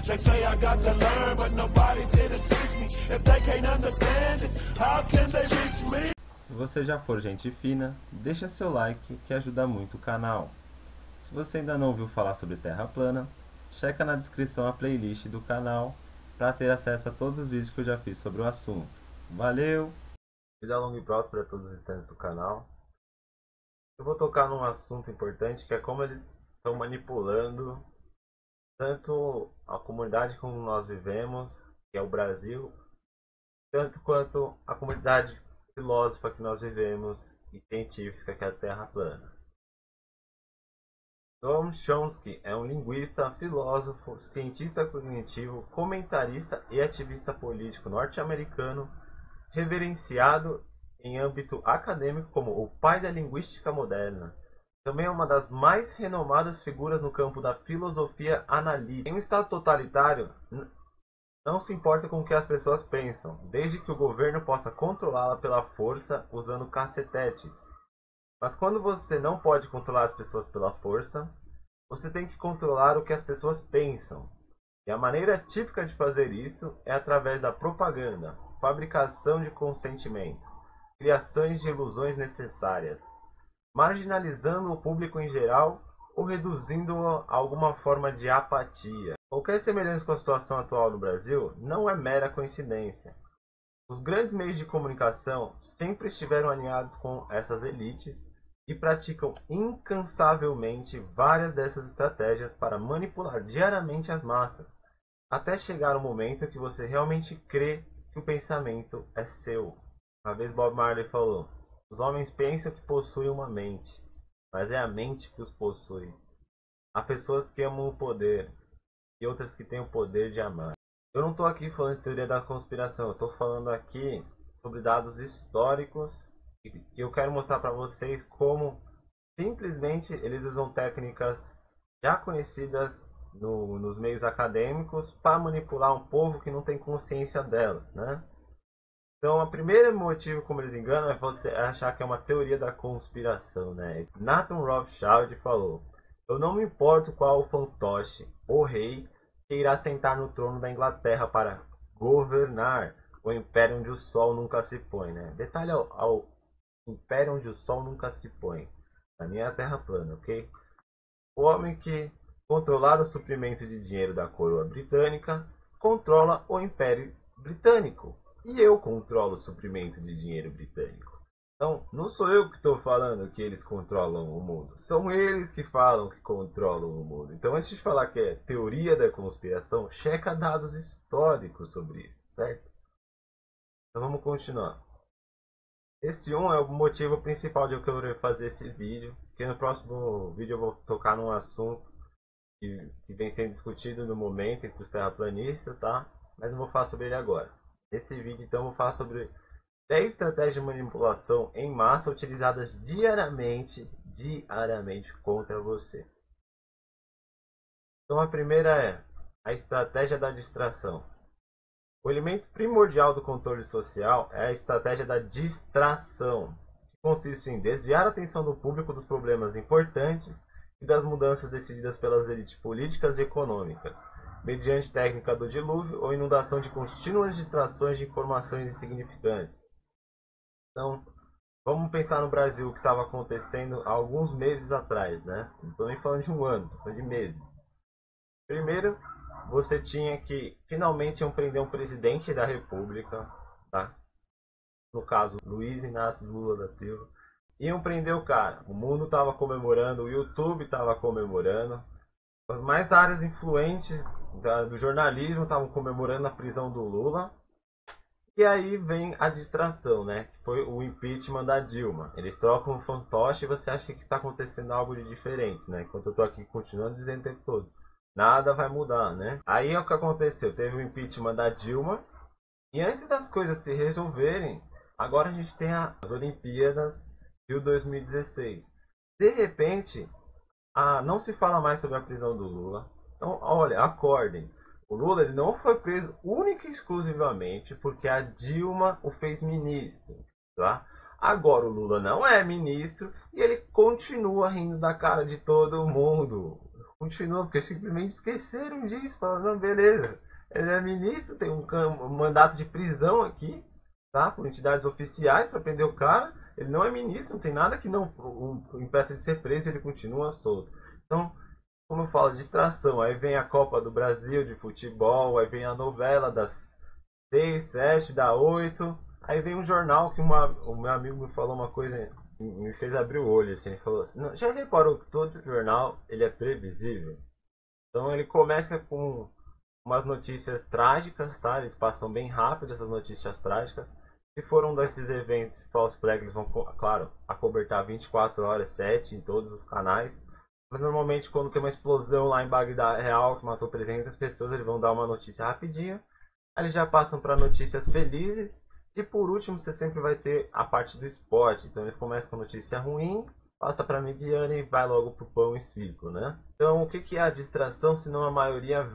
They say I got to learn, but nobody's here to teach me. If they can't understand it, how can they reach me? Se você já for gente fina, deixa seu like que ajuda muito o canal. Se você ainda não ouviu falar sobre Terra plana, checa na descrição a playlist do canal para ter acesso a todos os vídeos que eu já fiz sobre o assunto. Valeu! Vida longa e próspera a todos os visitantes do canal. Eu vou tocar num assunto importante que é como eles estão manipulando tanto a comunidade como nós vivemos, que é o Brasil, tanto quanto a comunidade filósofa que nós vivemos e científica, que é a Terra plana. Noam Chomsky é um linguista, filósofo, cientista cognitivo, comentarista e ativista político norte-americano, reverenciado em âmbito acadêmico como o pai da linguística moderna. Também é uma das mais renomadas figuras no campo da filosofia analítica. Em um estado totalitário, não se importa com o que as pessoas pensam, desde que o governo possa controlá-la pela força usando cacetetes. Mas quando você não pode controlar as pessoas pela força, você tem que controlar o que as pessoas pensam. E a maneira típica de fazer isso é através da propaganda, fabricação de consentimento, criações de ilusões necessárias, marginalizando o público em geral ou reduzindo-o a alguma forma de apatia. Qualquer semelhança com a situação atual no Brasil não é mera coincidência. Os grandes meios de comunicação sempre estiveram alinhados com essas elites e praticam incansavelmente várias dessas estratégias para manipular diariamente as massas, até chegar o momento que você realmente crê que o pensamento é seu. Uma vez Bob Marley falou: os homens pensam que possuem uma mente, mas é a mente que os possui. Há pessoas que amam o poder e outras que têm o poder de amar. Eu não estou aqui falando de teoria da conspiração, eu estou falando aqui sobre dados históricos e eu quero mostrar para vocês como simplesmente eles usam técnicas já conhecidas nos meios acadêmicos para manipular um povo que não tem consciência delas, né? Então, o primeiro motivo como eles enganam é você achar que é uma teoria da conspiração, né? Nathan Rothschild falou: eu não me importo qual o fantoche, o rei, que irá sentar no trono da Inglaterra para governar o império onde o sol nunca se põe, né? Detalhe ao império onde o sol nunca se põe. Na minha terra plana, ok? O homem que controlar o suprimento de dinheiro da coroa britânica controla o império britânico. E eu controlo o suprimento de dinheiro britânico. Então, não sou eu que estou falando que eles controlam o mundo. São eles que falam que controlam o mundo. Então, antes de falar que é teoria da conspiração, checa dados históricos sobre isso, certo? Então, vamos continuar. Esse é o motivo principal de eu querer fazer esse vídeo. Porque no próximo vídeo eu vou tocar num assunto que vem sendo discutido no momento entre os terraplanistas, tá? Mas não vou falar sobre ele agora. Nesse vídeo, então, eu vou falar sobre 10 estratégias de manipulação em massa utilizadas diariamente contra você. Então, a primeira é a estratégia da distração. O elemento primordial do controle social é a estratégia da distração, que consiste em desviar a atenção do público dos problemas importantes e das mudanças decididas pelas elites políticas e econômicas, mediante técnica do dilúvio ou inundação de contínuas distrações de informações insignificantes. Então, vamos pensar no Brasil o que estava acontecendo há alguns meses atrás, né? Não estou nem falando de um ano, estou falando de meses. Primeiro, você tinha que finalmente prender um presidente da República, tá? No caso, Luiz Inácio Lula da Silva. Iam prender o cara. O mundo estava comemorando, o YouTube estava comemorando. As mais áreas influentes do jornalismo estavam comemorando a prisão do Lula. E aí vem a distração, né? Que foi o impeachment da Dilma. Eles trocam o fantoche e você acha que está acontecendo algo de diferente, né? Enquanto eu estou aqui continuando dizendo o tempo todo: nada vai mudar, né? Aí é o que aconteceu. Teve o impeachment da Dilma. E antes das coisas se resolverem, agora a gente tem as Olimpíadas de 2016. De repente, não se fala mais sobre a prisão do Lula. Então, olha, acordem. O Lula ele não foi preso única e exclusivamente porque a Dilma o fez ministro, tá? Agora o Lula não é ministro e ele continua rindo da cara de todo mundo. continua, porque simplesmente esqueceram disso. Falaram, não, beleza, ele é ministro, tem um mandato de prisão aqui, tá? Por entidades oficiais para prender o cara. Ele não é ministro, não tem nada que não impeça de ser preso, ele continua solto. Então, como eu falo, distração. Aí vem a Copa do Brasil de futebol, aí vem a novela das 6, 7, da 8. Aí vem um jornal que o meu amigo me falou uma coisa, me fez abrir o olho, assim, ele falou assim, não, já reparou que todo jornal ele é previsível? Então ele começa com umas notícias trágicas, tá? Eles passam bem rápido essas notícias trágicas. Se for um desses eventos false flag, eles vão, claro, acobertar 24 horas, 7 em todos os canais. Mas normalmente quando tem uma explosão lá em Bagdá real, que matou 300 pessoas, eles vão dar uma notícia rapidinho. Aí eles já passam para notícias felizes. E por último, você sempre vai ter a parte do esporte. Então eles começam com notícia ruim, passa para mediana e vai logo pro pão e circo, né? Então o que é a distração, se não a maioria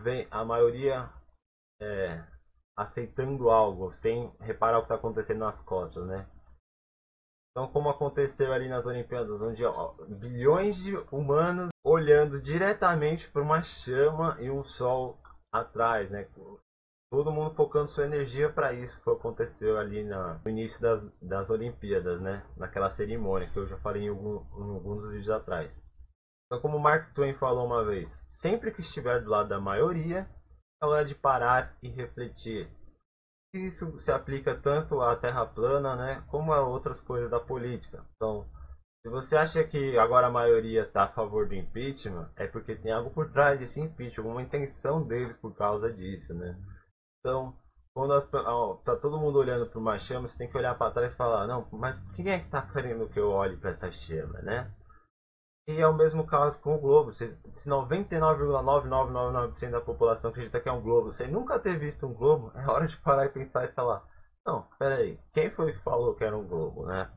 aceitando algo, sem reparar o que está acontecendo nas costas, né? Então, como aconteceu ali nas Olimpíadas, onde bilhões de humanos olhando diretamente para uma chama e um sol atrás, né? Todo mundo focando sua energia para isso que aconteceu ali no início das Olimpíadas, né? Naquela cerimônia que eu já falei em alguns vídeos atrás. Então, como o Mark Twain falou uma vez, sempre que estiver do lado da maioria, é hora de parar e refletir. Isso se aplica tanto à Terra plana, né, como a outras coisas da política. Então, se você acha que agora a maioria está a favor do impeachment, é porque tem algo por trás desse impeachment, alguma intenção deles por causa disso, né? Então, quando tá todo mundo olhando para uma chama, você tem que olhar para trás e falar, não, mas quem é que está querendo que eu olhe para essa chama, né? E é o mesmo caso com o globo. Se 99,9999% da população acredita que é um globo, sem nunca ter visto um globo, é hora de parar e pensar e falar, não, peraí, quem foi que falou que era um globo, né?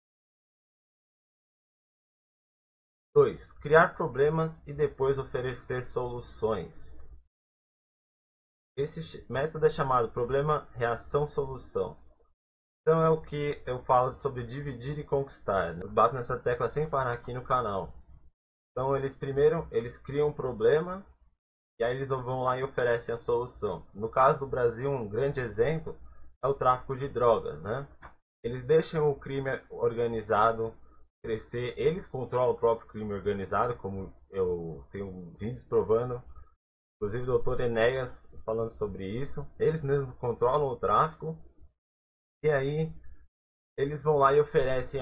2. Criar problemas e depois oferecer soluções. Esse método é chamado problema, reação, solução. Então é o que eu falo sobre dividir e conquistar. Eu bato nessa tecla sem parar aqui no canal. Então eles criam um problema e aí eles vão lá e oferecem a solução. No caso do Brasil, um grande exemplo é o tráfico de drogas, né? Eles deixam o crime organizado crescer, eles controlam o próprio crime organizado, como eu tenho vídeos provando, inclusive o Dr. Enéas falando sobre isso. Eles mesmos controlam o tráfico e aí eles vão lá e oferecem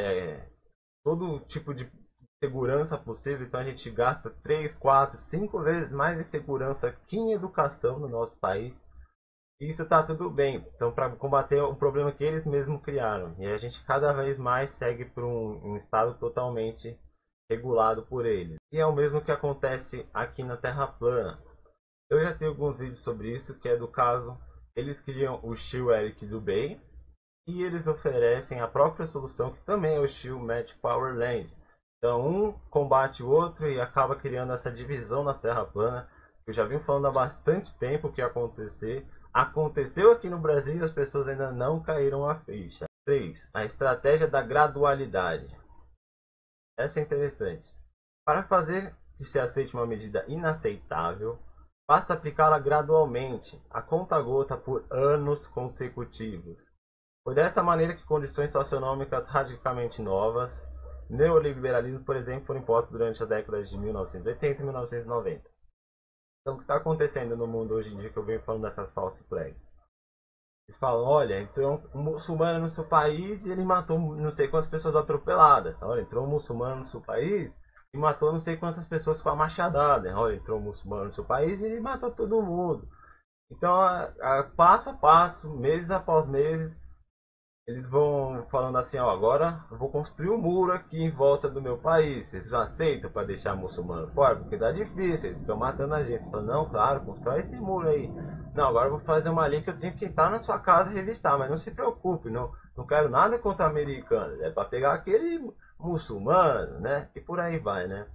todo tipo de segurança possível. Então a gente gasta 3, 4, 5 vezes mais em segurança que em educação no nosso país. E isso tá tudo bem. Então, para combater um problema que eles mesmos criaram. E a gente cada vez mais segue por um estado totalmente regulado por eles. E é o mesmo que acontece aqui na Terra plana. Eu já tenho alguns vídeos sobre isso, que é do caso, eles criam o Shield Eric Dubey e eles oferecem a própria solução, que também é o Shield Magic Power Land. Então um combate o outro e acaba criando essa divisão na Terra plana. Eu já vim falando há bastante tempo o que ia acontecer. Aconteceu aqui no Brasil e as pessoas ainda não caíram a ficha. 3. A estratégia da gradualidade. Essa é interessante. Para fazer que se aceite uma medida inaceitável, basta aplicá-la gradualmente, a conta-gota por anos consecutivos. Foi dessa maneira que condições socioeconômicas radicalmente novas, neoliberalismo, por exemplo, foram impostos durante as décadas de 1980 e 1990. Então, o que está acontecendo no mundo hoje em dia, que eu venho falando dessas false flags? Eles falam, olha, entrou um muçulmano no seu país e ele matou não sei quantas pessoas atropeladas. Olha, entrou um muçulmano no seu país e matou não sei quantas pessoas com a machadada. Olha, entrou um muçulmano no seu país e ele matou todo mundo. Então, passo a passo, meses após meses, eles vão falando assim, ó, agora eu vou construir um muro aqui em volta do meu país. Vocês aceitam para deixar muçulmano fora? Porque dá difícil, eles estão matando a gente. Você fala, não, claro, constrói esse muro aí. Não, agora eu vou fazer uma lei que eu tenho que entrar na sua casa e revistar, mas não se preocupe, não quero nada contra americanos. É para pegar aquele muçulmano, né? E por aí vai, né?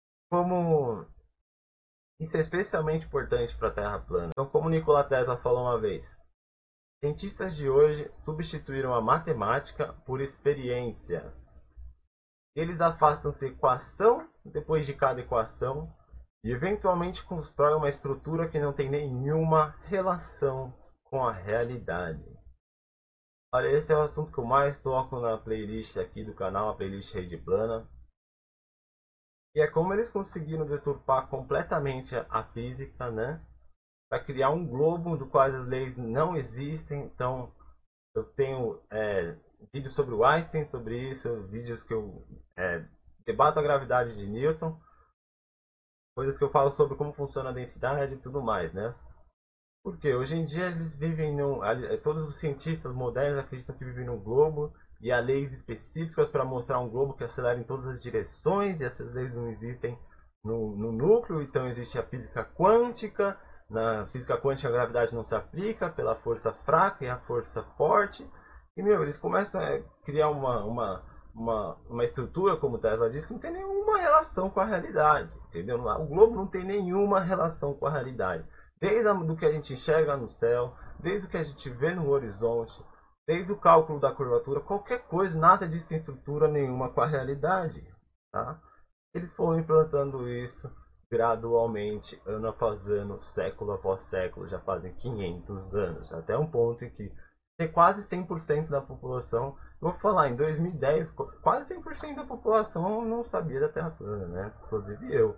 Como isso é especialmente importante para a Terra plana. Então, como Nikola Tesla falou uma vez, cientistas de hoje substituíram a matemática por experiências. Eles afastam-se equação depois de cada equação e eventualmente constrói uma estrutura que não tem nenhuma relação com a realidade. Olha, esse é o assunto que eu mais toco na playlist aqui do canal, a playlist Rede Plana. E é como eles conseguiram deturpar completamente a física, né? Para criar um globo do qual as leis não existem. Então, eu tenho vídeos sobre o Einstein, sobre isso, vídeos que eu debato a gravidade de Newton, coisas que eu falo sobre como funciona a densidade e tudo mais, né? Porque hoje em dia eles vivem todos os cientistas modernos acreditam que vivem num globo e há leis específicas para mostrar um globo que acelera em todas as direções, e essas leis não existem no núcleo. Então existe a física quântica. Na física quântica a gravidade não se aplica pela força fraca e a força forte. E eles começam a criar uma estrutura, como Tesla disse, que não tem nenhuma relação com a realidade, entendeu? O globo não tem nenhuma relação com a realidade. Desde do que a gente enxerga no céu, desde o que a gente vê no horizonte, desde o cálculo da curvatura, qualquer coisa, nada disso tem estrutura nenhuma com a realidade, tá? Eles foram implantando isso gradualmente, ano após ano, século após século, já fazem 500 anos, até um ponto em que quase 100% da população, vou falar, em 2010, quase 100% da população não sabia da Terra plana, né? Inclusive eu.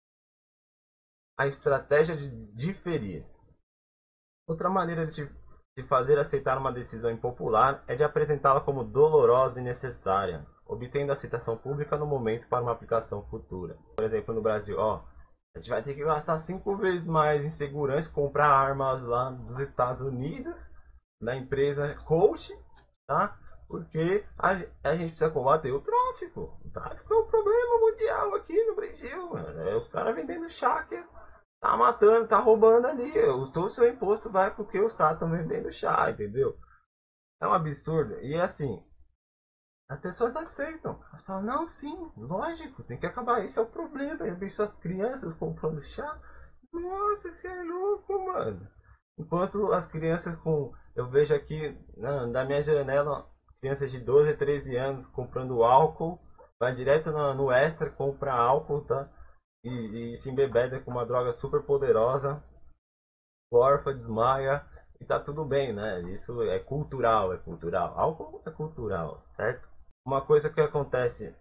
A estratégia de diferir. Outra maneira de fazer aceitar uma decisão impopular é de apresentá-la como dolorosa e necessária, obtendo aceitação pública no momento para uma aplicação futura. Por exemplo, no Brasil, a gente vai ter que gastar 5 vezes mais em segurança, comprar armas lá dos Estados Unidos, da empresa Coach, tá? Porque a gente precisa combater o tráfico. O tráfico é um problema mundial aqui no Brasil, mano. Os caras vendendo chá que tá matando, tá roubando ali. Todo o seu imposto vai porque os caras estão vendendo chá, entendeu? É um absurdo. E assim, as pessoas aceitam. Elas falam, não, sim, lógico, tem que acabar. Esse é o problema. Eu vejo as crianças comprando chá. Nossa, você é louco, mano. Enquanto as crianças eu vejo aqui na minha janela, crianças de 12 a 13 anos comprando álcool, vai direto no Extra, compra álcool, tá? E se embebeda com uma droga super poderosa, gorfa, desmaia, e tá tudo bem, né? Isso é cultural, Álcool é cultural, certo? Uma coisa que acontece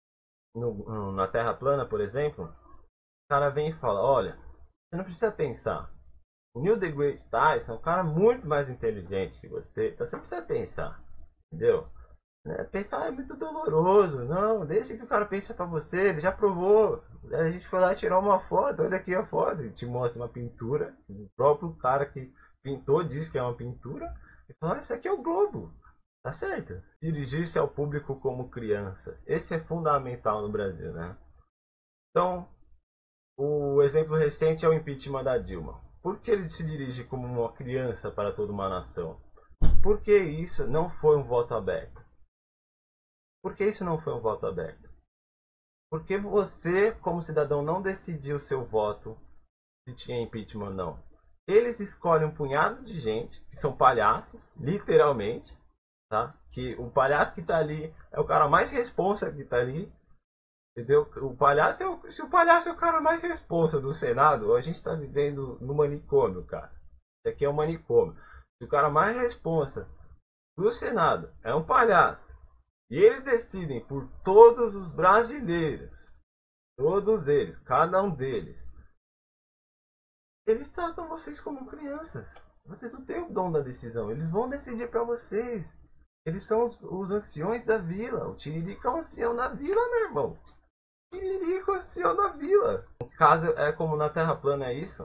na Terra plana, por exemplo, o cara vem e fala, olha, você não precisa pensar. O Neil deGrasse Tyson é um cara muito mais inteligente que você, então você não precisa pensar, entendeu? Pensar é muito doloroso, não, deixa que o cara pense pra você, ele já provou. A gente foi lá tirar uma foto, olha aqui a foto, e te mostra uma pintura, o próprio cara que pintou diz que é uma pintura, e fala, isso aqui é o globo, tá certo? Dirigir-se ao público como criança, esse é fundamental no Brasil, né? Então, o exemplo recente é o impeachment da Dilma. Por que ele se dirige como uma criança para toda uma nação? Porque isso não foi um voto aberto. Por que isso não foi um voto aberto? Porque você, como cidadão, não decidiu o seu voto se tinha impeachment ou não. Eles escolhem um punhado de gente, que são palhaços, literalmente, tá? Que o palhaço que está ali é o cara mais responsa que está ali, entendeu? Se o palhaço é o cara mais responsa do Senado, a gente está vivendo no manicômio, cara. Isso aqui é um manicômio. Se o cara mais responsa do Senado é um palhaço, e eles decidem por todos os brasileiros, todos eles, cada um deles, eles tratam vocês como crianças. Vocês não têm o dom da decisão, eles vão decidir para vocês. Eles são os anciões da vila. O Tiririca é um ancião da vila, meu irmão. Tiririca é um ancião da vila. No caso, é como na Terra plana, é isso.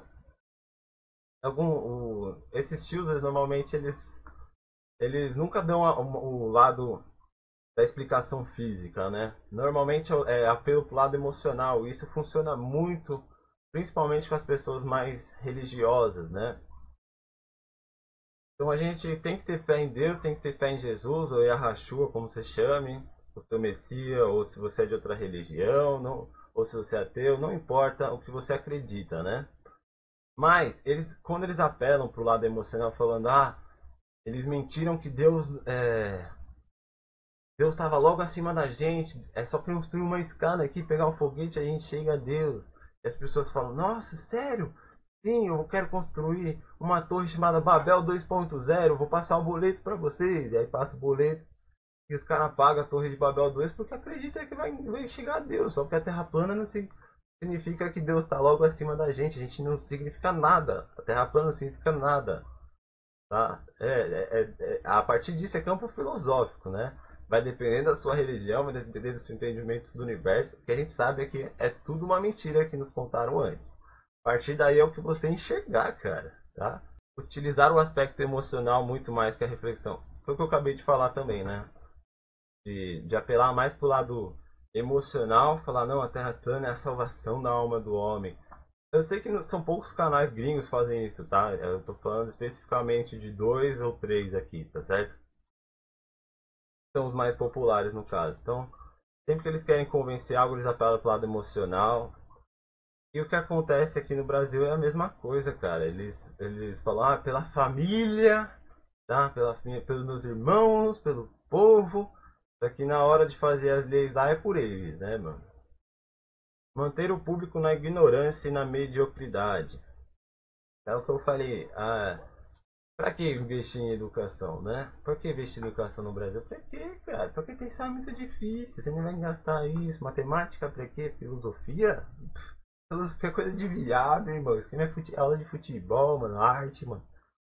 Esses tios, normalmente, eles nunca dão o lado da explicação física, né? Normalmente é apelo pro lado emocional. Isso funciona muito, principalmente com as pessoas mais religiosas, né? Então a gente tem que ter fé em Deus, tem que ter fé em Jesus, ou Yahshua, como você chame, o seu Messias, ou se você é de outra religião, não, ou se você é ateu, não importa o que você acredita, né? Mas quando eles apelam pro lado emocional, falando, eles mentiram que Deus estava logo acima da gente, é só construir uma escada aqui, pegar um foguete, a gente chega a Deus. E as pessoas falam, nossa, sério? Sim, eu quero construir uma torre chamada Babel 2.0, vou passar um boleto para vocês. E aí passa o boleto e os caras pagam a torre de Babel 2 porque acreditam que vai chegar a Deus. Só que a Terra plana não significa que Deus está logo acima da gente. A gente não significa nada. A Terra plana não significa nada. Tá? A partir disso é campo filosófico, né? Vai depender da sua religião, vai depender do seu entendimento do universo. O que a gente sabe é que é tudo uma mentira que nos contaram antes. A partir daí é o que você enxergar, cara, tá? Utilizar o aspecto emocional muito mais que a reflexão. Foi o que eu acabei de falar também, né? De apelar mais pro lado emocional, falar, não, a Terra plana é a salvação da alma do homem. Eu sei que são poucos canais gringos que fazem isso, tá? Eu tô falando especificamente de 2 ou 3 aqui, tá certo? São os mais populares no caso. Então, sempre que eles querem convencer algo, eles apelam pro lado emocional. E o que acontece aqui no Brasil é a mesma coisa, cara. Eles falam, ah, pela família, tá? Pelos meus irmãos, pelo povo. Só que na hora de fazer as leis lá é por eles, né, mano? Manter o público na ignorância e na mediocridade. É o que eu falei. Pra que investir em educação, né? Pra que investir em educação no Brasil? Pra quê, cara? Pra que pensar muito difícil? Você não vai gastar isso. Matemática pra quê? Filosofia? Filosofia é coisa de viado, irmão. Isso aqui não é aula de futebol, mano. Arte, mano.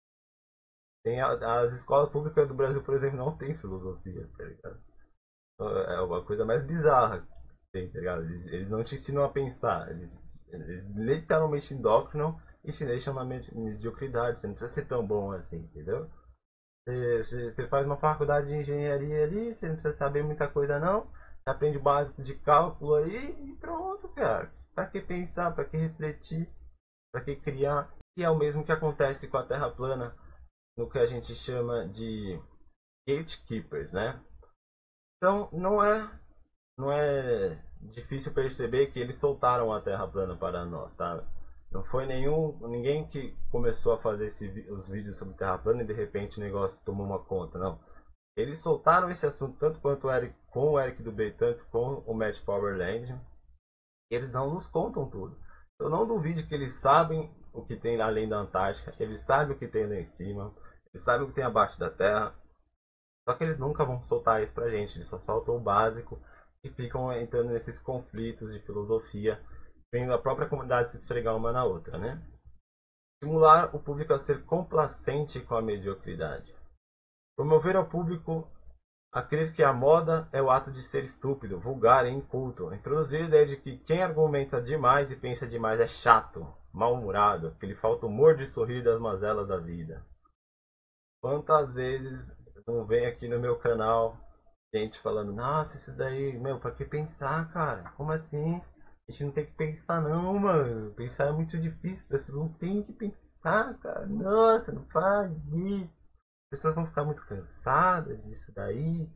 As escolas públicas do Brasil, por exemplo, não tem filosofia, tá ligado? É uma coisa mais bizarra que tem, tá ligado? Eles não te ensinam a pensar. Eles literalmente indoctrinam e te deixam na mediocridade. Você não precisa ser tão bom assim, entendeu? Você faz uma faculdade de engenharia ali, você não precisa saber muita coisa não. Você aprende o básico de cálculo aí e pronto, cara. Pra que pensar, pra que refletir, pra que criar? E é o mesmo que acontece com a Terra plana, no que a gente chama de gatekeepers, né? Então não é difícil perceber que eles soltaram a Terra plana para nós, tá? Não foi ninguém que começou a fazer os vídeos sobre Terra plana e de repente o negócio tomou uma conta, não. Eles soltaram esse assunto tanto quanto com o Eric do B, tanto com o Matt Powerland. Eles não nos contam tudo. Eu não duvido que eles sabem o que tem além da Antártica, eles sabem o que tem lá em cima, eles sabem o que tem abaixo da Terra. Só que eles nunca vão soltar isso pra gente, eles só soltam o básico e ficam entrando nesses conflitos de filosofia, vendo a própria comunidade se esfregar uma na outra, né? Estimular o público a ser complacente com a mediocridade. Promover ao público a crer que a moda é o ato de ser estúpido, vulgar e inculto. Introduzir a ideia de que quem argumenta demais e pensa demais é chato, mal-humorado, que lhe falta o humor de sorrir das mazelas da vida. Quantas vezes não vem aqui no meu canal gente falando, nossa, isso daí, meu, pra que pensar, cara? Como assim? A gente não tem que pensar não, mano. Pensar é muito difícil, as pessoas não têm que pensar, cara. Nossa, não faz isso. As pessoas vão ficar muito cansadas disso daí.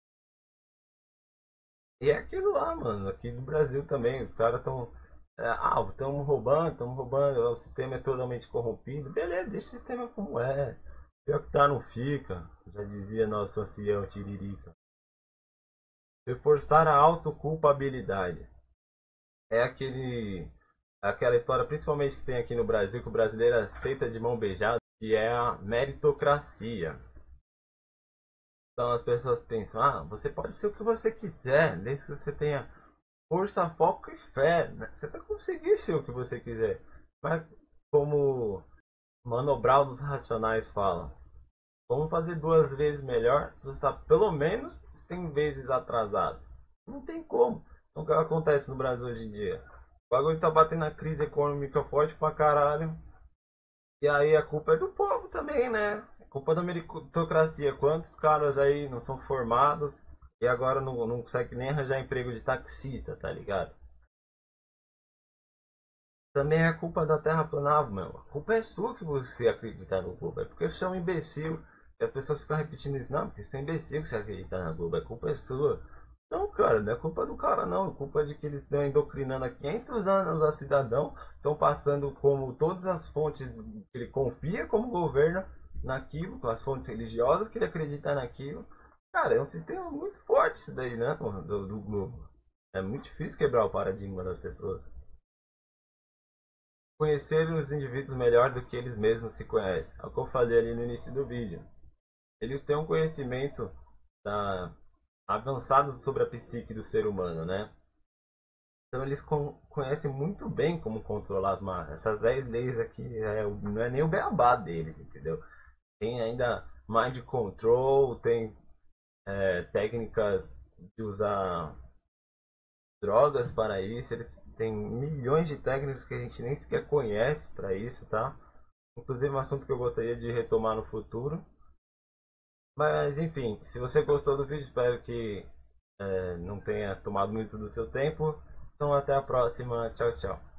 E é aquilo lá, mano. Aqui no Brasil também, os caras estão. Estamos roubando, o sistema é totalmente corrompido. Beleza, deixa o sistema como é. Pior que tá, não fica. Já dizia nosso ancião Tiririca. Reforçar a autoculpabilidade. É aquela história, principalmente que tem aqui no Brasil, que o brasileiro aceita de mão beijada, que é a meritocracia. Então as pessoas pensam, você pode ser o que você quiser, desde que você tenha força, foco e fé. Né? Você vai conseguir ser o que você quiser. Mas como Mano Brown dos Racionais fala, vamos fazer 2 vezes melhor se você está pelo menos 100 vezes atrasado. Não tem como. Então o que acontece no Brasil hoje em dia? O bagulho tá batendo a crise econômica forte pra caralho. E aí a culpa é do povo também, né? A culpa da meritocracia. Quantos caras aí não são formados e agora não conseguem nem arranjar emprego de taxista, tá ligado? Também é culpa da Terra planar, mano. A culpa é sua que você acreditar no globo. É porque você é um imbecil. E as pessoas ficam repetindo isso. Não, porque você é imbecil que você acredita na Globo. A culpa é sua. Não, cara, não é culpa do cara, não. A culpa é de que eles estão endocrinando há 500 anos a cidadão. Estão passando como todas as fontes que ele confia como governo naquilo. Com as fontes religiosas que ele acredita naquilo. Cara, é um sistema muito forte isso daí, né, do Globo. É muito difícil quebrar o paradigma das pessoas. conhecer os indivíduos melhor do que eles mesmos se conhecem. É o que eu falei ali no início do vídeo. Eles têm um conhecimento avançado sobre a psique do ser humano, né? Então eles conhecem muito bem como controlar as massas. Essas 10 leis aqui não é nem o beabá deles, entendeu? Tem ainda mind control, tem técnicas de usar drogas para isso. Eles têm milhões de técnicas que a gente nem sequer conhece para isso, tá? Inclusive um assunto que eu gostaria de retomar no futuro. Mas enfim, se você gostou do vídeo, espero que não tenha tomado muito do seu tempo. Então até a próxima. Tchau, tchau.